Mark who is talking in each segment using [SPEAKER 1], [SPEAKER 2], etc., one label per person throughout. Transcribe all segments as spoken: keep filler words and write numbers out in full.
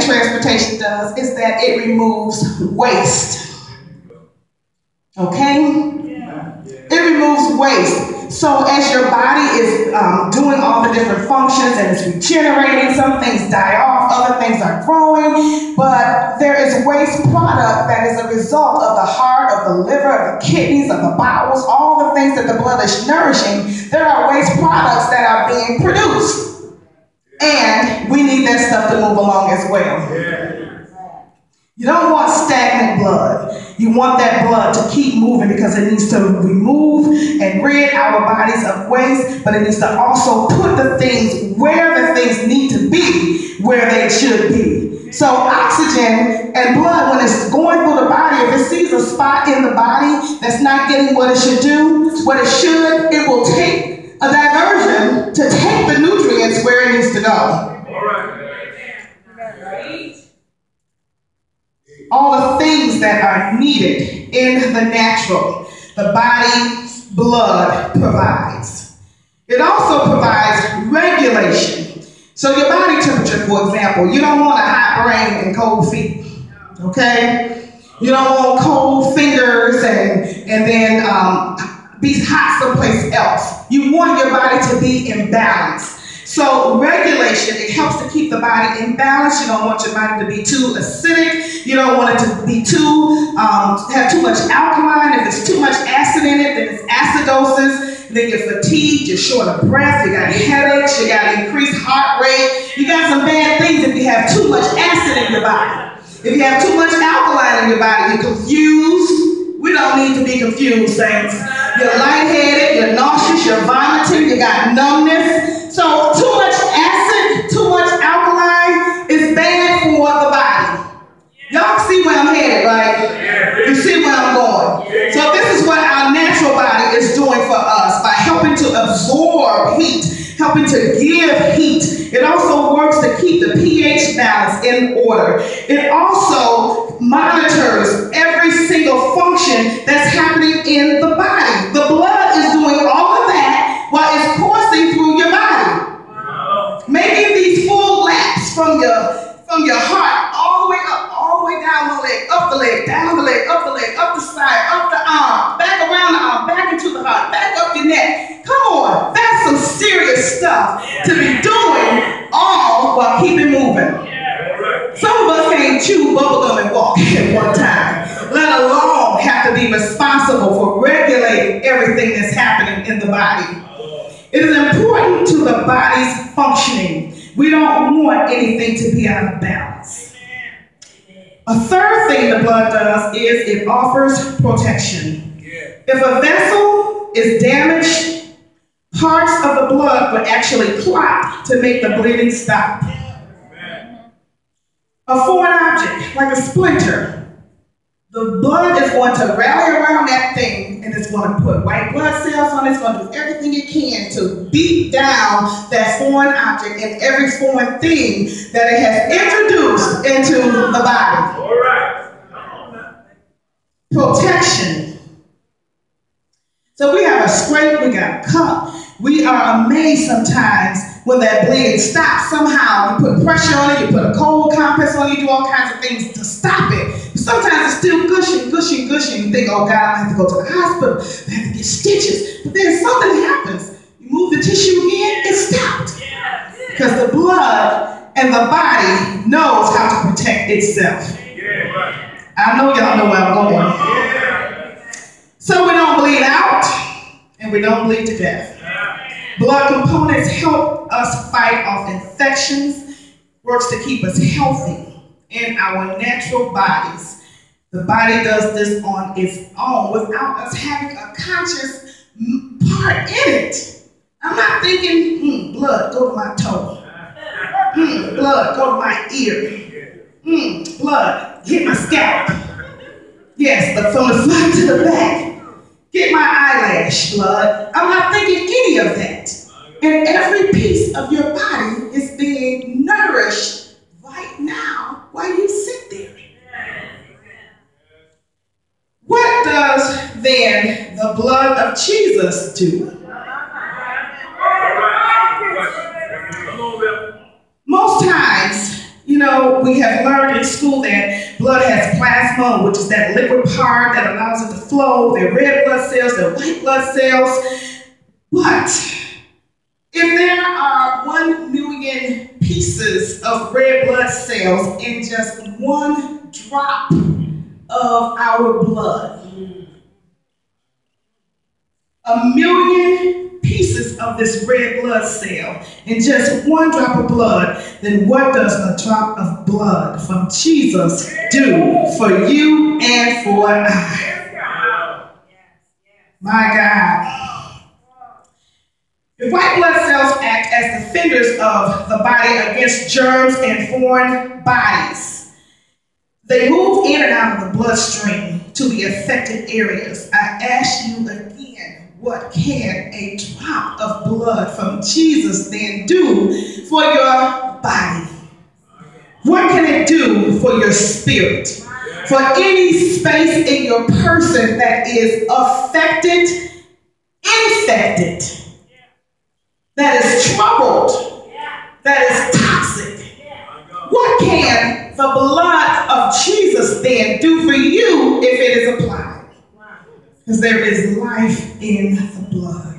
[SPEAKER 1] transportation does is that it removes waste. Okay? It removes waste. So as your body is um, doing all the different functions and it's regenerating, some things die off, other things are growing, but there is waste product that is a result of the heart, of the liver, of the kidneys, of the bowels, all the things that the blood is nourishing. There are waste products that are being produced. And we need that stuff to move along as well. You don't want stagnant blood. You want that blood to keep moving because it needs to remove and rid our bodies of waste, but it needs to also put the things where the things need to be, where they should be. So oxygen and blood, when it's going through the body, if it sees a spot in the body that's not getting what it should do, what it should, it will take a diversion to take the nutrients where it needs to go. All right. All the things that are needed in the natural, the body's blood provides. It also provides regulation. So your body temperature, for example, you don't want a hot brain and cold feet, okay? You don't want cold fingers and, and then um, be hot someplace else. You want your body to be in balance. So regulation, it helps to keep the body in balance. You don't want your body to be too acidic. You don't want it to be too, um, have too much alkaline. If there's too much acid in it, then it's acidosis. Then you're fatigued, you're short of breath, you got headaches, you got increased heart rate. You got some bad things if you have too much acid in your body. If you have too much alkaline in your body, you're confused. We don't need to be confused, saints. You're lightheaded, you're nauseous, you're vomiting, you got numbness. So too much acid, too much alkaline is bad for the body. Y'all see where I'm headed, right? You see where I'm going. So this is what our natural body is doing for us by helping to absorb heat, helping to give heat. It also works to keep the pH balance in order. It also monitors every single function that's happening in the body. The blood is doing all of that while it's coursing through your body. Making these full laps from your from your heart all the way up, all the way down the leg, up the leg, down the leg, up the leg, up the side, up the arm, back around the arm, back into the heart, back up your neck. Come on, that's some serious stuff to be doing all while keeping moving. Some of us can't chew bubblegum and walk at one time, let alone have to be responsible for regulating everything that's happening in the body. It is important to the body's functioning. We don't want anything to be out of balance. A third thing the blood does is it offers protection. If a vessel is damaged, parts of the blood would actually clot to make the bleeding stop. A foreign object, like a splinter, the blood is going to rally around that thing and it's going to put white blood cells on it. It's going to do everything it can to beat down that foreign object and every foreign thing that it has introduced into the body. All right. Protection. So we have a scrape, we got a cut. We are amazed sometimes when that bleeding stops. Somehow you put pressure on it, you put a cold compress on it, you do all kinds of things to stop it. But sometimes it's still gushing, gushing, gushing. You think, oh God, I have to go to the hospital, I have to get stitches. But then something happens. You move the tissue again, it stopped. Because the blood and the body knows how to protect itself. I know y'all know where I'm going. So we don't bleed out and we don't bleed to death. Blood components help us fight off infections, works to keep us healthy in our natural bodies. The body does this on its own without us having a conscious part in it. I'm not thinking, hmm, blood, go to my toe. Hmm, blood, go to my ear. Hmm, blood, hit my scalp. Yes, but from the front to the back. Get my eyelash, blood. I'm not thinking any of that. And every piece of your body is being nourished right now while you sit there. What does then the blood of Jesus do? Most times, you know, we have learned in school that blood has plasma, which is that liquid part that allows it to flow. There are red blood cells, there are white blood cells. But if there are one million pieces of red blood cells in just one drop of our blood, a million pieces of this red blood cell in just one drop of blood, then what does a drop of blood from Jesus do for you and for I? My God. If white blood cells act as defenders of the body against germs and foreign bodies, they move in and out of the bloodstream to the affected areas. I ask you again, what can a drop of blood from Jesus then do for your body? What can it do for your spirit? For any space in your person that is affected, infected, that is troubled, that is toxic, what can the blood of Jesus then do for you if it is applied? Because there is life in the blood.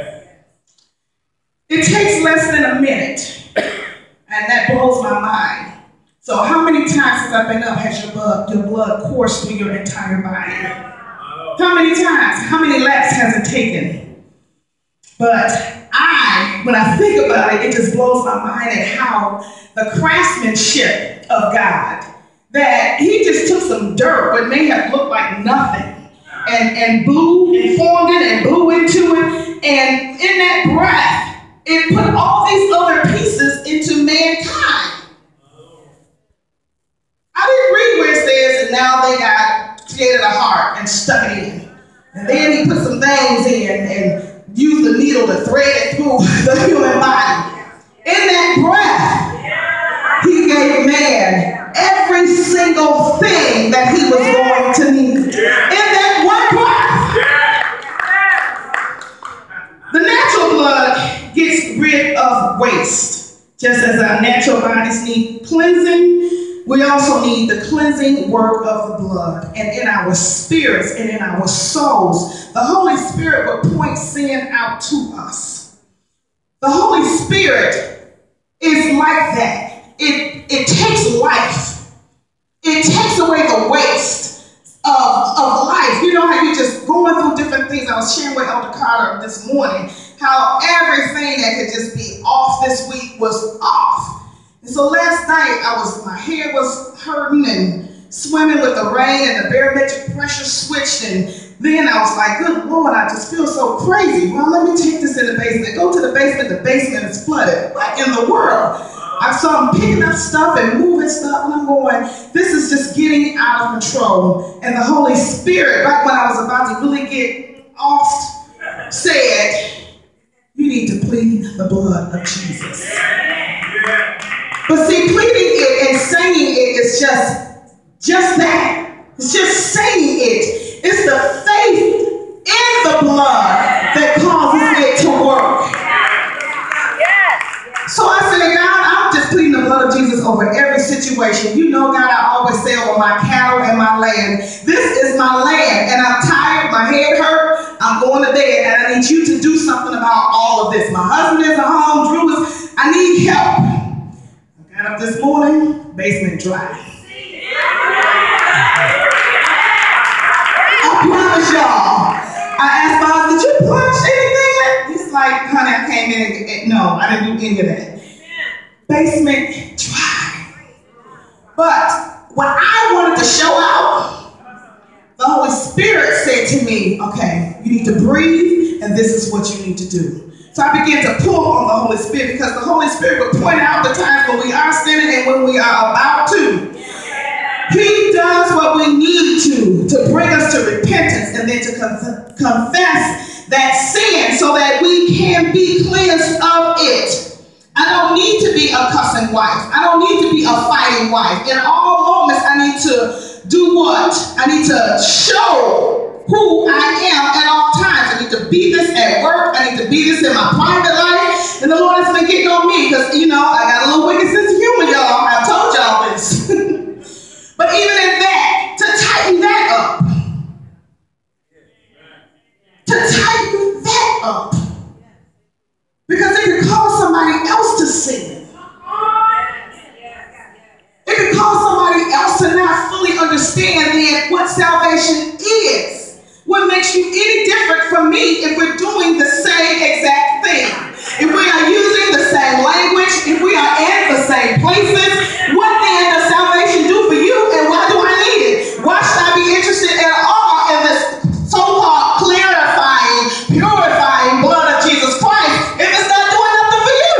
[SPEAKER 1] It takes less than a minute, and that blows my mind. So how many times since I've been up has your blood, your blood coursed through your entire body? How many times? How many laps has it taken? But I, when I think about it, it just blows my mind at how the craftsmanship of God, that he just took some dirt, what may have looked like nothing, and, and blew and formed it and blew into it, and in that breath, it put all these other pieces into mankind. I didn't read where it says, and now they got created a heart and stuck it in. And then he put some things in and used the needle to thread it through the human body. In that breath, he gave man every single thing that he was going to need. In that one breath. The natural blood gets rid of waste. Just as our natural bodies need cleansing, we also need the cleansing work of the blood. And in our spirits and in our souls, the Holy Spirit will point sin out to us. The Holy Spirit is like that. It, it takes life. It takes away the waste of, of life. You know how you're just going through different things. I was sharing with Elder Carter this morning how everything that could just be off this week was off. And so last night, I was, my head was hurting and swimming with the rain, and the barometric pressure switched, and then I was like, good Lord, I just feel so crazy. Well, let me take this in the basement. Go to the basement. The basement is flooded. What in the world? I saw him picking up stuff and moving stuff, and I'm going, this is just getting out of control. And the Holy Spirit, right when I was about to really get off, said, you need to plead the blood of Jesus. But see, pleading it and saying it is just, just that. It's just saying it. It's the faith in the blood that causes it to work. So I said, God, I'm just pleading the blood of Jesus over every situation. You know, God, I always say over my cattle and my land. This is my land, and I'm tired. My head hurt. I'm going to bed, and I need you to do something about all of this. My husband is at home. Drew is, I need help. Got up this morning, basement dry. I promise y'all. I asked my husband, did you punch anything? He's like, honey, I came in and, and no, I didn't do any of that. Basement dry. But when I wanted to show out, the Holy Spirit said to me, okay, you need to breathe, and this is what you need to do. So I began to pull on the Holy Spirit, because the Holy Spirit will point out the times when we are sinning and when we are about to. He does what we need to, to bring us to repentance and then to conf- confess that sin so that we can be cleansed of it. I don't need to be a cussing wife. I don't need to be a fighting wife. In all moments, I need to do what? I need to show who I am at all times. I need to be this at work. I need to be this in my private life. And the Lord has been getting on me because, you know, I got a little wicked sense of humor, y'all. I've told y'all this. understand then what salvation is. What makes you any different from me if we're doing the same exact thing? If we are using the same language, if we are in the same places, what then does salvation do for you, and why do I need it? Why should I be interested at all in this so-called clarifying, purifying blood of Jesus Christ if it's not doing nothing for you?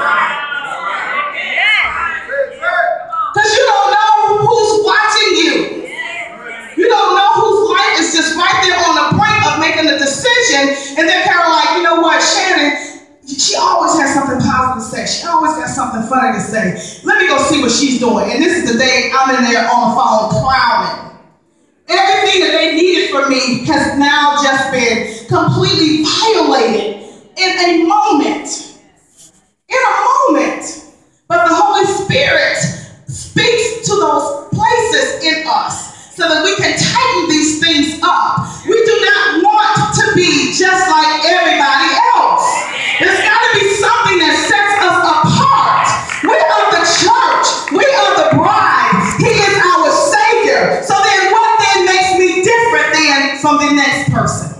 [SPEAKER 1] Because you don't know who's watching you. You don't know whose life is just right there on the brink of making a decision, and they're kind of like, you know what, Shannon, she always has something positive to say. She always got something funny to say. Let me go see what she's doing. And this is the day I'm in there on the phone plowing. Everything that they needed from me has now just been completely violated in a moment. In a moment. But the Holy Spirit speaks to those places in us so that we can tighten these things up. We do not want to be just like everybody else. There's got to be something that sets us apart. We are the church. We are the bride. He is our Savior. So then what then makes me different than from the next person?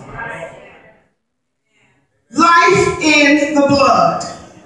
[SPEAKER 1] Life in the blood.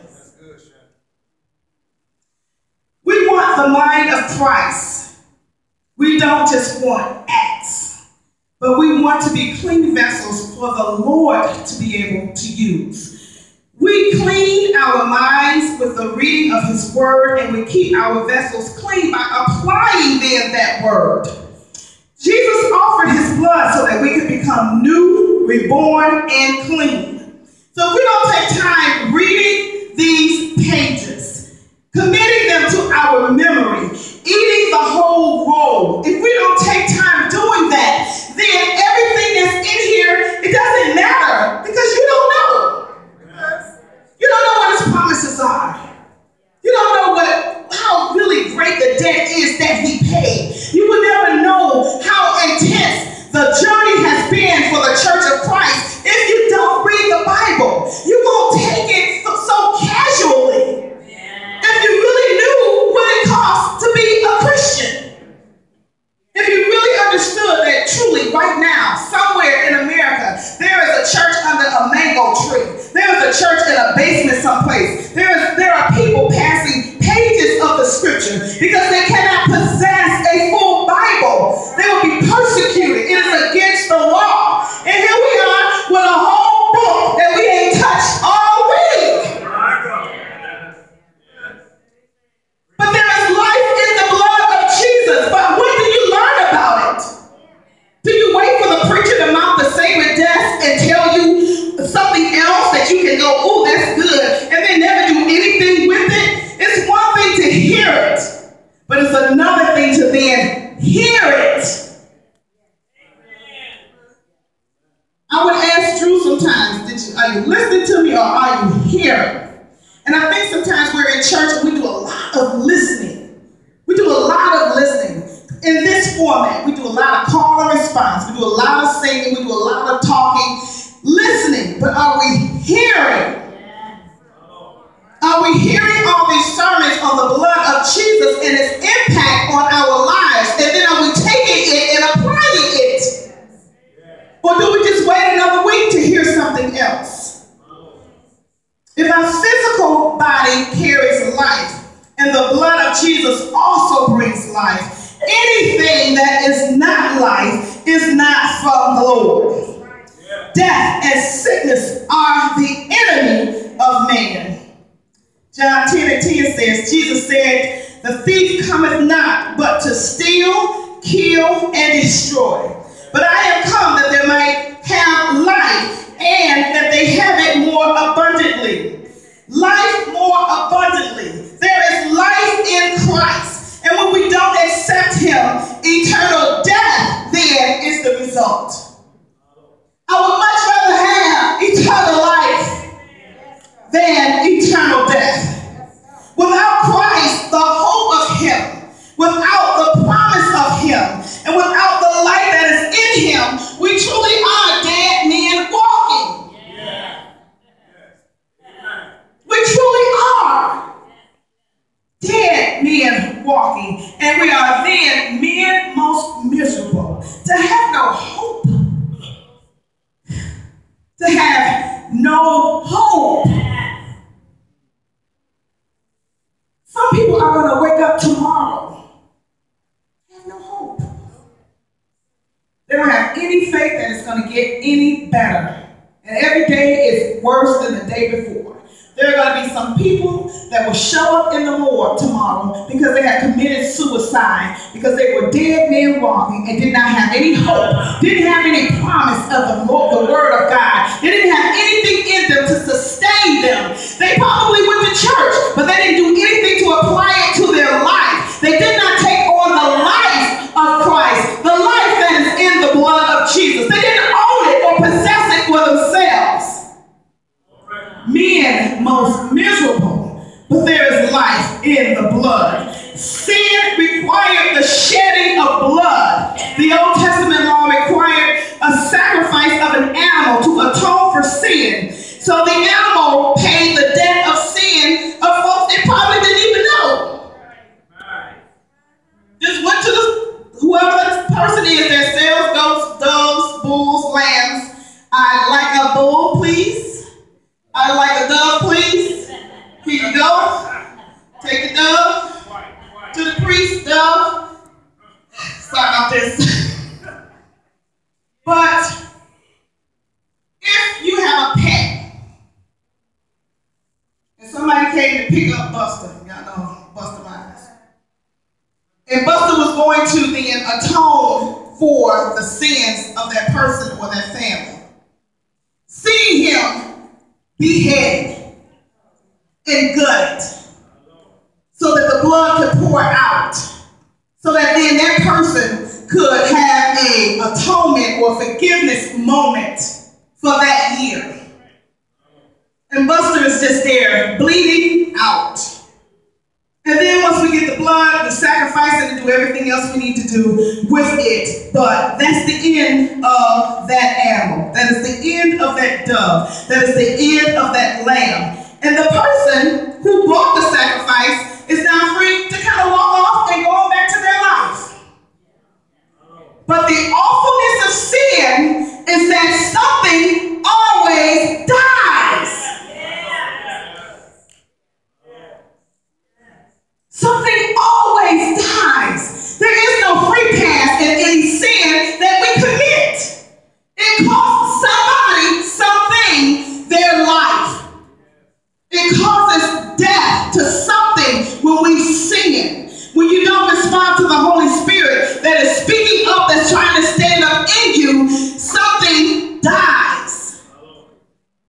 [SPEAKER 1] We want the mind of Christ. We don't just want acts, but we want to be clean vessels for the Lord to be able to use. We clean our minds with the reading of his word, and we keep our vessels clean by applying then that word. Jesus offered his blood so that we could become new, reborn, and clean. So if we don't take time reading these pages, committing them to our memory, eating the whole roll, if we don't take time doing that, then everything that's in here, it doesn't matter because you don't know. You don't know what his promises are. You don't know what how really great the debt is that he paid. You will never know how intense the journey has been for the Church of Christ if you don't read the Bible. You won't take it so, so casually. If you really knew what it costs to be a Christian. If you really understood that truly right now, somewhere in America, there is a church under a mango tree. There is a church in a basement someplace. There is there are people passing pages of the scripture because they cannot possess a full Bible. They will be persecuted. It is against the law. And here we are with a whole book that we ain't touched all week. But there is life in the blood of Jesus. But when do you learn about it? Do you wait for the preacher to mount the sacred desk and tell you something else that you can go, oh, that's good, and then never do anything with it? It's one thing to hear it, but it's another thing to then hear it. I would ask Drew sometimes, did you, are you listening to me or are you hearing? And I think sometimes we're in church and we do a lot of listening. We do a lot of listening. In this format, we do a lot of call and response. We do a lot of singing. We do a lot of talking, listening. But are we hearing? Are we hearing all these sermons on the blood of Jesus and its impact on our lives? And then are we taking it and applying it? Or do we just wait another week to hear something else? If our physical body carries life, and the blood of Jesus also brings life, anything that is not life is not from the Lord. Death and sickness are the enemy of man. John ten and ten says, Jesus said, the thief cometh not but to steal, kill, and destroy. But I am come that they might have life, and that they have it more abundantly. Life more abundantly. There is life in Christ. And when we don't accept him, eternal death then is the result. I would much rather have eternal life than eternal death. Without Christ, the hope of him, without the promise of him, and without the light that is in him, we truly are dead men walking. We truly are dead men walking, and we are then men most miserable. get any better. And every day is worse than the day before. There are going to be some people that will show up in the morgue tomorrow because they had committed suicide, because they were dead men walking and did not have any hope, didn't have any promise of the, the Word of God. They didn't have anything in them to sustain them. They probably went to church, but they didn't do anything to apply it to their life. They did not take on the life of Christ, the life that is in the blood of Jesus. They didn't own it or possess it for themselves. Men most miserable, but there is life in the blood. Sin required the shedding of blood. The Old Testament law required a sacrifice of an animal to atone for sin. So the animal paid the debt of sin of folks they probably didn't even know. Just went to the, whoever this person is that sells goats, doves, bulls, lambs. I'd like a bull, please. I'd like a dove, please. Here you go. Take the dove to the priest, dove. Sorry about this. But if you have a pet and somebody came to pick up Buster, y'all know Buster Myers, and Buster was going to then atone for the sins of that person or that family, seeing him beheaded and gutted so that the blood could pour out, so that then that person could have a atonement or forgiveness moment for that year. And Buster is just there bleeding out. And then once we get the blood, we sacrifice it and do everything else we need to do with it. But that's the end of that animal. That is the end of that dove. That is the end of that lamb. And the person who brought the sacrifice is now free to kind of walk off and go on back to their life. But the awfulness of sin is that something always dies. Something always dies. There is no free pass in any sin that we commit. It costs somebody something, their life. It causes death to something when we sin. When you don't respond to the Holy